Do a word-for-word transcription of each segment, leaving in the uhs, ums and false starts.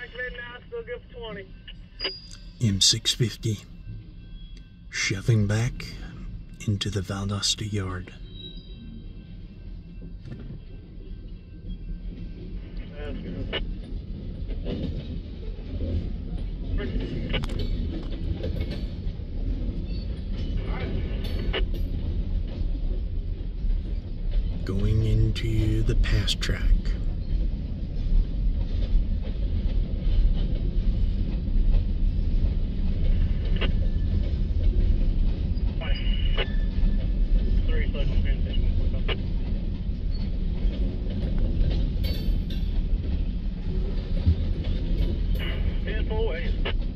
activated now, still good for twenty. M six fifty, shoving back into the Valdosta yard. That's good. Going into the pass track. Three seconds transition. ten four ways.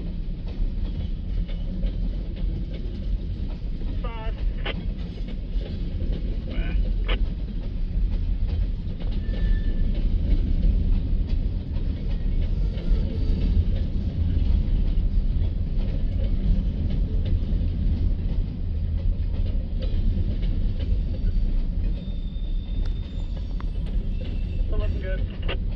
Five. Still looking good.